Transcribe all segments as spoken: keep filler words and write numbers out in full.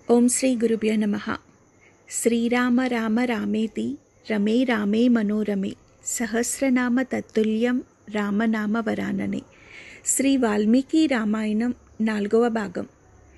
ఓం శ్రీ గురుభ్యో నమః. శ్రీరామ రామ రామేతి రమే రామే మనోరమే సహస్రనామ తత్తుల్యం రామనామ వరాననే. శ్రీ వాల్మీకి రామాయణం నాలుగవ భాగం.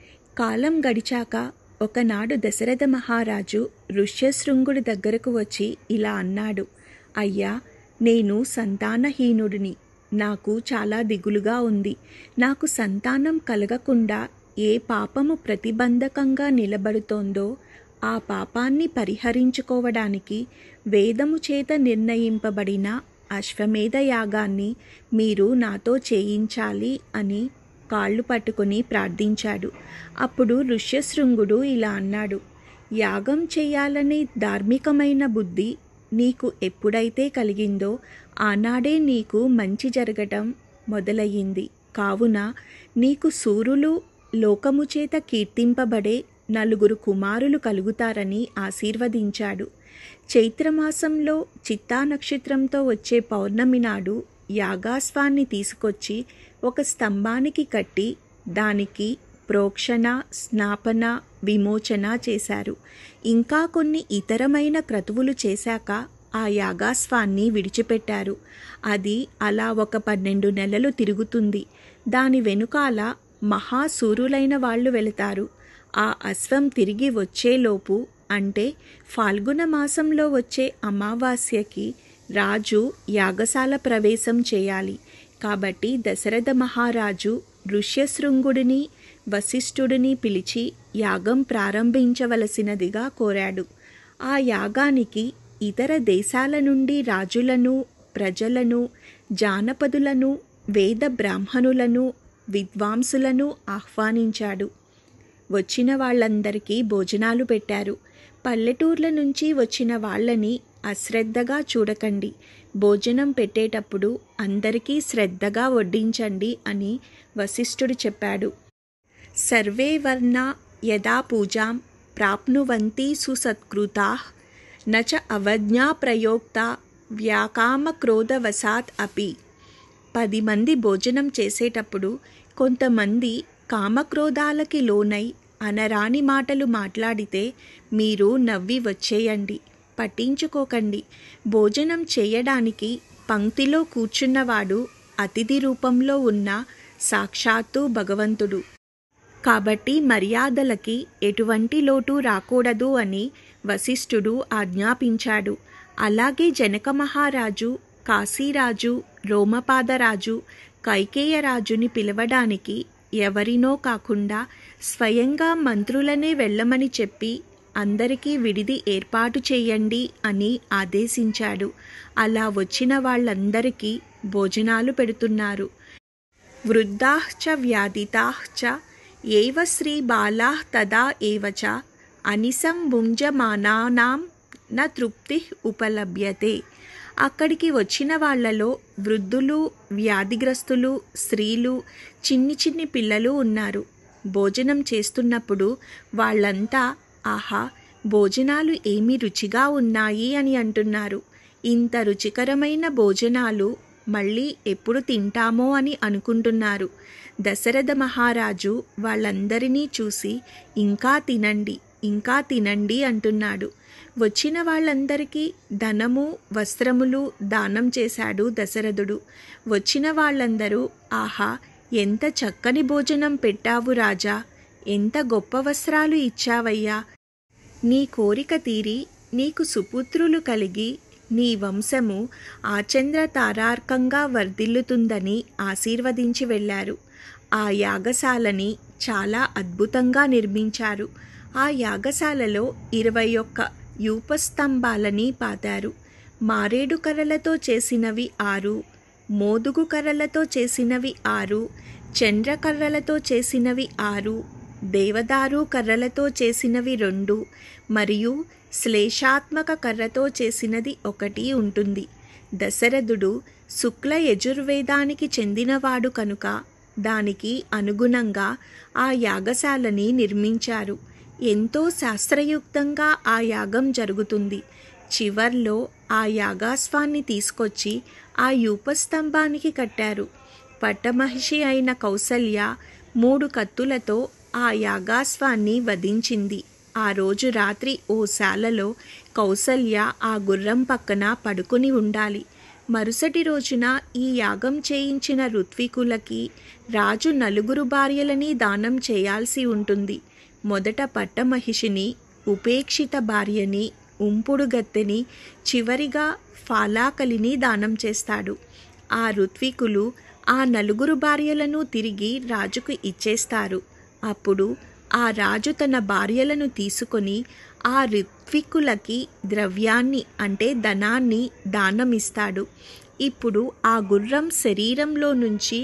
కాలం గడిచాక ఒకనాడు దశరథ మహారాజు ఋష్యశృంగుడి దగ్గరకు వచ్చి ఇలా అన్నాడు: అయ్యా, నేను సంతానహీనుడిని. నాకు చాలా దిగులుగా ఉంది. నాకు సంతానం కలగకుండా ఏ పాపము ప్రతిబంధకంగా నిలబడుతోందో ఆ పాపాన్ని పరిహరించుకోవడానికి వేదము చేత నిర్ణయింపబడిన అశ్వమేధ యాగాన్ని మీరు నాతో చేయించాలి అని కాళ్ళు పట్టుకుని ప్రార్థించాడు. అప్పుడు ఋష్యశృంగుడు ఇలా అన్నాడు: యాగం చేయాలనే ధార్మికమైన బుద్ధి నీకు ఎప్పుడైతే కలిగిందో ఆనాడే నీకు మంచి జరగటం మొదలయ్యింది. కావున నీకు సూరులు లోకము చేత కీర్తింపబడే నలుగురు కుమారులు కలుగుతారని ఆశీర్వదించాడు. చైత్రమాసంలో చిత్తా నక్షత్రంతో వచ్చే పౌర్ణమి నాడు యాగాశ్వాన్ని తీసుకొచ్చి ఒక స్తంభానికి కట్టి దానికి ప్రోక్షణ, స్నాపన, విమోచన చేశారు. ఇంకా కొన్ని ఇతరమైన క్రతువులు చేశాక ఆ యాగాశ్వాన్ని విడిచిపెట్టారు. అది అలా ఒక పన్నెండు నెలలు తిరుగుతుంది. దాని వెనుకాల మహాసూరులైన వాళ్ళు వెళతారు. ఆ అశ్వం తిరిగి వచ్చేలోపు, అంటే ఫాల్గుణ మాసంలో వచ్చే అమావాస్యకి రాజు యాగశాల ప్రవేశం చేయాలి. కాబట్టి దశరథ మహారాజు ఋష్యశృంగుడిని, వశిష్ఠుడిని పిలిచి యాగం ప్రారంభించవలసినదిగా కోరాడు. ఆ యాగానికి ఇతర దేశాల నుండి రాజులను, ప్రజలను, జానపదులను, వేద బ్రాహ్మణులను, విద్వాంసులను ఆహ్వానించాడు. వచ్చిన వాళ్ళందరికీ భోజనాలు పెట్టారు. పల్లెటూర్ల నుంచి వచ్చిన వాళ్ళని అశ్రద్ధగా చూడకండి. భోజనం పెట్టేటప్పుడు అందరికీ శ్రద్ధగా వడ్డించండి అని వశిష్ఠుడు చెప్పాడు. సర్వే వర్ణా యదా పూజాం ప్రాప్నువంతి సుసత్కృతాః నచ అవజ్ఞా ప్రయోక్త వ్యాకామక్రోధవశాత్ అపి. పది మంది భోజనం చేసేటప్పుడు కొంతమంది కామక్రోధాలకి లోనై అనరాని మాటలు మాట్లాడితే మీరు నవ్వి వచ్చేయండి, పట్టించుకోకండి. భోజనం చేయడానికి పంక్తిలో కూర్చున్నవాడు అతిథి రూపంలో ఉన్న సాక్షాత్తు భగవంతుడు. కాబట్టి మర్యాదలకి ఎటువంటి లోటు రాకూడదు అని వశిష్ఠుడు ఆజ్ఞాపించాడు. అలాగే జనక మహారాజు, కాశీరాజు, రోమపాదరాజు, కైకేయరాజుని పిలవడానికి ఎవరినో కాకుండా స్వయంగా మంత్రులనే వెళ్ళమని చెప్పి అందరికీ విడిది ఏర్పాటు చేయండి అని ఆదేశించాడు. అలా వచ్చిన వాళ్ళందరికీ భోజనాలు పెడుతున్నారు. వృద్ధాః చ వ్యాధితాః చ ఏవ శ్రీ బాలాః తదా ఏవ చ అనిసం భుంజమానానాం న తృప్తి ఉపలభ్యతే. అక్కడికి వచ్చిన వాళ్లలో వృద్ధులు, వ్యాధిగ్రస్తులు, స్త్రీలు, చిన్ని చిన్ని పిల్లలు ఉన్నారు. భోజనం చేస్తున్నప్పుడు వాళ్ళంతా ఆహా, భోజనాలు ఏమి రుచిగా ఉన్నాయి అని అంటున్నారు. ఇంత రుచికరమైన భోజనాలు మళ్ళీ ఎప్పుడు తింటామో అని అనుకుంటున్నారు. దశరథ మహారాజు వాళ్ళందరినీ చూసి ఇంకా తినండి, ఇంకా తినండి అంటున్నాడు. వచ్చిన వాళ్ళందరికీ ధనము, వస్త్రములు దానం చేశాడు దశరథుడు. వచ్చిన వాళ్ళందరూ ఆహా, ఎంత చక్కని భోజనం పెట్టావు రాజా, ఎంత గొప్ప వస్త్రాలు ఇచ్చావయ్యా, నీ కోరిక తీరి నీకు సుపుత్రులు కలిగి నీ వంశము ఆచంద్ర తారార్కంగా వర్ధిల్లుతుందని ఆశీర్వదించి వెళ్ళారు. ఆ యాగశాలని చాలా అద్భుతంగా నిర్మించారు. ఆ యాగశాలలో ఇరవై ఒక్క యూపస్తంభాలని పాతారు. మారేడు కర్రలతో చేసినవి ఆరు, మోదుగు కర్రలతో చేసినవి ఆరు, చంద్రకర్రలతో చేసినవి ఆరు, దేవదారు కర్రలతో చేసినవి రెండు, మరియు శ్లేషాత్మక కర్రతో చేసినది ఒకటి ఉంటుంది. దశరథుడు శుక్ల యజుర్వేదానికి చెందినవాడు కనుక దానికి అనుగుణంగా ఆ యాగశాలని నిర్మించారు. ఎంతో శాస్త్రయుక్తంగా ఆ యాగం జరుగుతుంది. చివర్లో ఆ యాగాశ్వాన్ని తీసుకొచ్చి ఆ యూపస్తంభానికి కట్టారు. పట్టమహిషి అయిన కౌసల్య మూడు కత్తులతో ఆ యాగాశ్వాన్ని వధించింది. ఆ రోజు రాత్రి ఓ శాలలో కౌసల్య ఆ గుర్రం పక్కన పడుకుని ఉండాలి. మరుసటి రోజున ఈ యాగం చేయించిన ఋత్వికులకి రాజు నలుగురు భార్యలని దానం చేయాల్సి ఉంటుంది. మొదట పట్టమహిషిని, ఉపేక్షిత భార్యని, ఉంపుడు గత్తెని, చివరిగా ఫాలాకలిని దానం చేస్తాడు. ఆ ఋత్వికులు ఆ నలుగురు భార్యలను తిరిగి రాజుకు ఇచ్చేస్తారు. అప్పుడు ఆ రాజు తన భార్యలను తీసుకొని ఆ ఋత్వికులకి ద్రవ్యాన్ని అంటే ధనాన్ని దానమిస్తాడు. ఇప్పుడు ఆ గుర్రం శరీరంలో నుంచి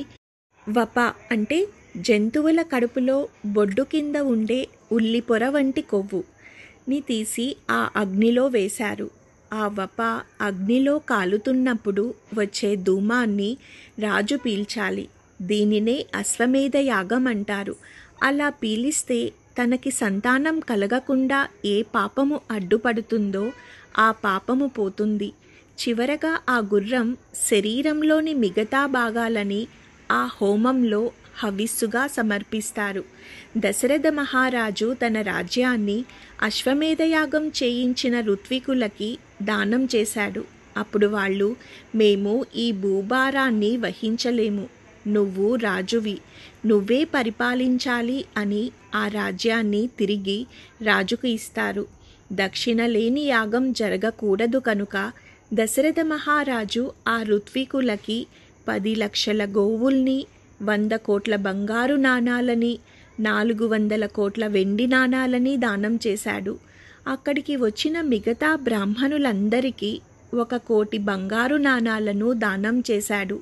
వప అంటే జంతువుల కడుపులో బొడ్డు కింద ఉండే ఉల్లిపొర వంటి కొవ్వుని తీసి ఆ అగ్నిలో వేశారు. ఆ వప అగ్నిలో కాలుతున్నప్పుడు వచ్చే ధూమాన్ని రాజు పీల్చాలి. దీనినే అశ్వమేధ యాగం అంటారు. అలా పీలిస్తే తనకి సంతానం కలగకుండా ఏ పాపము అడ్డుపడుతుందో ఆ పాపము పోతుంది. చివరగా ఆ గుర్రం శరీరంలోని మిగతా భాగాలని ఆ హోమంలో హవిస్సుగా సమర్పిస్తారు. దశరథ మహారాజు తన రాజ్యాన్ని అశ్వమేధయాగం చేయించిన ఋత్వికులకి దానం చేశాడు. అప్పుడు వాళ్ళు, మేము ఈ భూభారాన్ని వహించలేము, నువ్వు రాజువి, నువ్వే పరిపాలించాలి అని ఆ రాజ్యాన్ని తిరిగి రాజుకు ఇస్తారు. దక్షిణ లేని యాగం జరగకూడదు కనుక దశరథ మహారాజు ఆ ఋత్వికులకి పది లక్షల గోవుల్ని, వంద కోట్ల బంగారు నాణాలని, నాలుగు వందల కోట్ల వెండి నాణాలని దానం చేశాడు. అక్కడికి వచ్చిన మిగతా బ్రాహ్మణులందరికీ ఒక కోటి బంగారు నాణాలను దానం చేశాడు.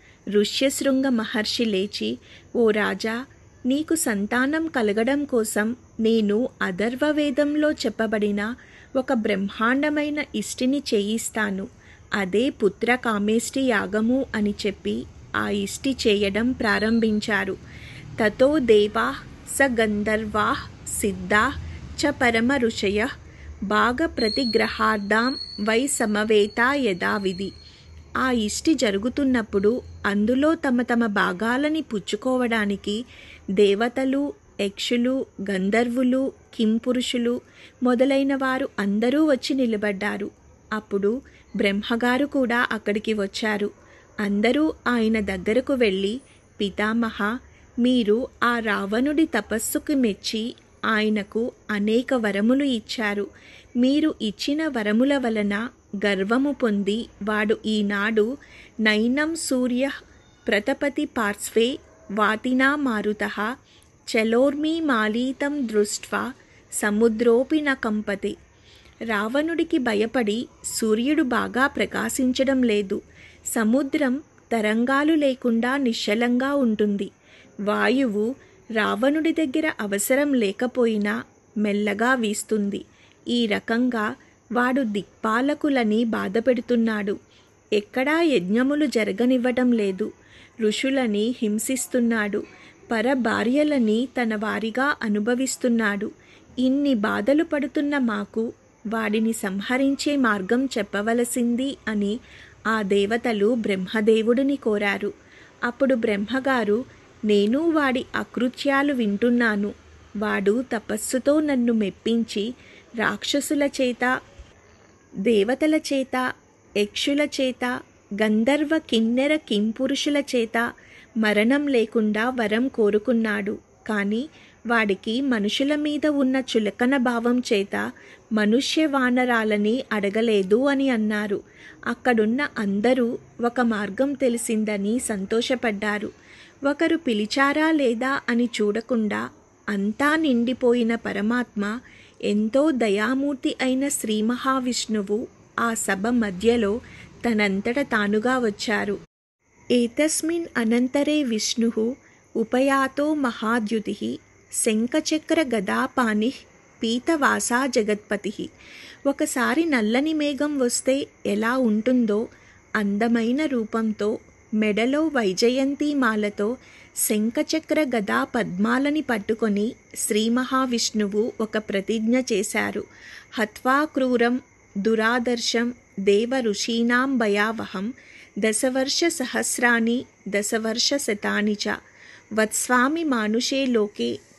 ఋష్యశృంగ మహర్షి లేచి, ఓ రాజా, నీకు సంతానం కలగడం కోసం నేను అథర్వవేదంలో చెప్పబడిన ఒక బ్రహ్మాండమైన ఇష్టిని చేయిస్తాను. అదే పుత్ర కామేష్టి యాగము అని చెప్పి ఆ ఇష్టి చేయడం ప్రారంభించారు. తతో దేవా స గంధర్వా సిద్ధా చ పరమ ఋషయ భాగ ప్రతిగ్రహార్థం వై సమవేత యథావిధి. ఆ ఇష్టి జరుగుతున్నప్పుడు అందులో తమ తమ భాగాలని పుచ్చుకోవడానికి దేవతలు, యక్షులు, గంధర్వులు, కింపురుషులు మొదలైన వారు అందరూ వచ్చి నిలబడ్డారు. అప్పుడు బ్రహ్మగారు కూడా అక్కడికి వచ్చారు. అందరూ ఆయన దగ్గరకు వెళ్ళి, పితామహ, మీరు ఆ రావణుడి తపస్సుకు మెచ్చి ఆయనకు అనేక వరములు ఇచ్చారు. మీరు ఇచ్చిన వరముల వలన గర్వము పొంది వాడు ఈనాడు నైనం సూర్య ప్రతపతి పార్శ్వే వాతినా మారుతః చలోర్మి మాలీతం దృష్ట్వా సముద్రోపి న కంపతే. రావణుడికి భయపడి సూర్యుడు బాగా ప్రకాశించడం లేదు. సముద్రం తరంగాలు లేకుండా నిశ్చలంగా ఉంటుంది. వాయువు రావణుడి దగ్గర అవసరం లేకపోయినా మెల్లగా వీస్తుంది. ఈ రకంగా వాడు దిక్పాలకులని బాధపెడుతున్నాడు. ఎక్కడా యజ్ఞములు జరగనివ్వటం లేదు. ఋషులని హింసిస్తున్నాడు. పరభార్యలని తన వారిగా అనుభవిస్తున్నాడు. ఇన్ని బాధలు పడుతున్న మాకు వాడిని సంహరించే మార్గం చెప్పవలసింది అని ఆ దేవతలు బ్రహ్మదేవుడిని కోరారు. అప్పుడు బ్రహ్మగారు, నేను వాడి అకృత్యాలు వింటున్నాను. వాడు తపస్సుతో నన్ను మెప్పించి రాక్షసుల చేత, దేవతల చేత, యక్షుల చేత, గంధర్వ కిన్నెర కింపురుషుల చేత మరణం లేకుండా వరం కోరుకున్నాడు. కానీ వాడికి మనుషుల మీద ఉన్న చులకన భావం చేత మనుష్య వానరాలని అడగలేదు అని అన్నారు. అక్కడున్న అందరూ ఒక మార్గం తెలిసిందని సంతోషపడ్డారు. ఒకరు పిలిచారా లేదా అని చూడకుండా అంతా నిండిపోయిన పరమాత్మ, ఎంతో దయామూర్తి అయిన శ్రీ మహావిష్ణువు ఆ సభ మధ్యలో తనంతట తానుగా వచ్చారు. ఏతస్మిన్ అనంతరే విష్ణుః ఉపయాతో మహాద్యుతిః శంఖచక్ర గదాపాణిః పీతవాసా జగత్పతిః. ఒకసారి నల్లని మేఘం వస్తే ఎలా ఉంటుందో అందమైన రూపంతో, మెడలో వైజయంతి మాలతో, శంఖచక్ర గదా పద్మాలని పట్టుకొని శ్రీ మహావిష్ణువు ఒక ప్రతిజ్ఞ చేశారు. హత్వా క్రూరం దురాదర్శం దేవ ఋషీణాం భయావహం దశవర్ష సహస్రాని దశవర్ష శతాని చ వత్స్వామి మానుషే లోకే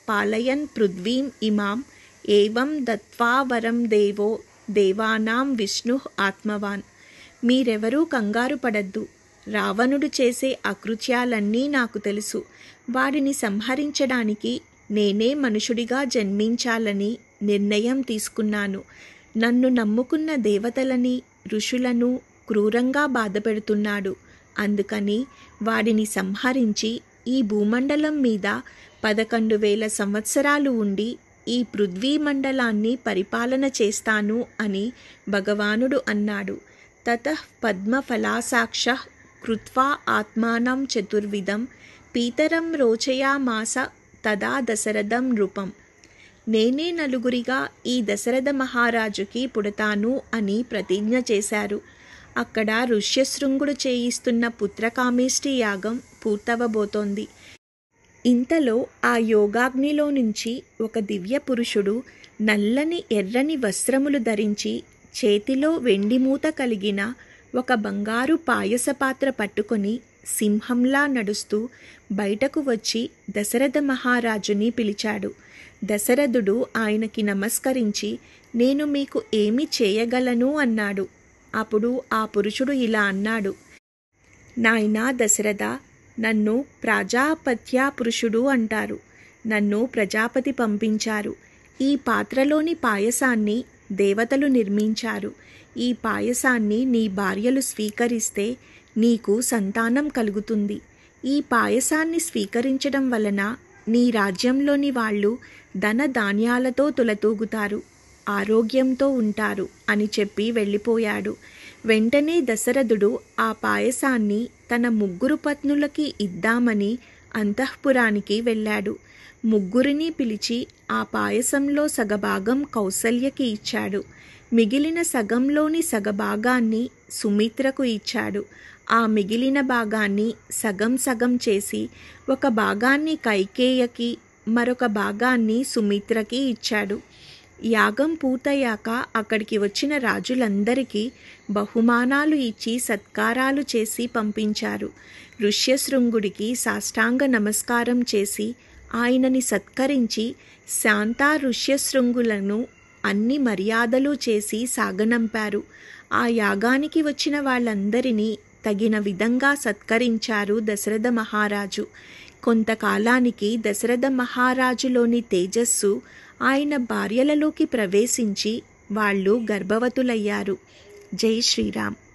పాలయన్ పృథ్వీం ఇమాం ఏవం దత్వా వరం దేవో దేవానాం విష్ణు ఆత్మవాన్. మీరెవరూ కంగారు పడద్దు. రావణుడు చేసే అకృత్యాలన్నీ నాకు తెలుసు. వాడిని సంహరించడానికి నేనే మనుషుడిగా జన్మించాలని నిర్ణయం తీసుకున్నాను. నన్ను నమ్ముకున్న దేవతలని ఋషులను క్రూరంగా బాధపెడుతున్నాడు. అందుకని వాడిని సంహరించి ఈ భూమండలం మీద పదకొండు వేల సంవత్సరాలు ఉండి ఈ పృథ్వీ మండలాన్ని పరిపాలన చేస్తాను అని భగవానుడు అన్నాడు. తతః పద్మఫలాసాక్ష కృత్వా ఆత్మానం చతుర్విధం పీతరం రోచయామాస తదా దశరథం నృపం. నేనే నలుగురిగా ఈ దశరథ మహారాజుకి పుడతాను అని ప్రతిజ్ఞ చేశారు. అక్కడ ఋష్యశృంగుడు చేయిస్తున్న పుత్రకామేష్టి యాగం పూర్తవబోతోంది. ఇంతలో ఆ యోగాగ్నిలో నుంచి ఒక దివ్య పురుషుడు నల్లని ఎర్రని వస్త్రములు ధరించి చేతిలో వెండి మూత కలిగిన ఒక బంగారు పాయస పాత్ర పట్టుకొని సింహంలా నడుస్తూ బయటకు వచ్చి దశరథ మహారాజుని పిలిచాడు. దశరథుడు ఆయనకి నమస్కరించి నేను మీకు ఏమి చేయగలను అన్నాడు. అప్పుడు ఆ పురుషుడు ఇలా అన్నాడు. నాయనా దశరథ, నన్ను ప్రజాపత్య పురుషుడు అంటారు. నన్ను ప్రజాపతి పంపించారు. ఈ పాత్రలోని పాయసాన్ని దేవతలు నిర్మించారు. ఈ పాయసాన్ని నీ భార్యలు స్వీకరిస్తే నీకు సంతానం కలుగుతుంది. ఈ పాయసాన్ని స్వీకరించడం వలన నీ రాజ్యంలోని వాళ్ళు ధన ధాన్యాలతో తులతూగుతారు, ఆరోగ్యంతో ఉంటారు అని చెప్పి వెళ్ళిపోయాడు. వెంటనే దశరథుడు ఆ పాయసాన్ని తన ముగ్గురు పత్నులకి ఇద్దామని అంతఃపురానికి వెళ్ళాడు. ముగ్గురిని పిలిచి ఆ పాయసంలో సగభాగం కౌసల్యకి ఇచ్చాడు. మిగిలిన సగంలోని సగభాగాన్ని సుమిత్రకు ఇచ్చాడు. ఆ మిగిలిన భాగాన్ని సగం సగం చేసి ఒక భాగాన్ని కైకేయకి మరొక భాగాన్ని సుమిత్రకి ఇచ్చాడు. యాగం పూర్తయ్యాక అక్కడికి వచ్చిన రాజులందరికీ బహుమానాలు ఇచ్చి సత్కారాలు చేసి పంపించారు. ఋష్యశృంగుడికి సాష్టాంగ నమస్కారం చేసి ఆయనని సత్కరించి శాంతా ఋష్యశృంగులను అన్ని మర్యాదలు చేసి సాగనంపారు. ఆ యాగానికి వచ్చిన వాళ్ళందరినీ తగిన విధంగా సత్కరించారు దశరథ మహారాజు. కొంతకాలానికి దశరథ మహారాజులోని తేజస్సు ఆయన భార్యలలోకి ప్రవేశించి వాళ్ళు గర్భవతులయ్యారు. జై శ్రీరామ్.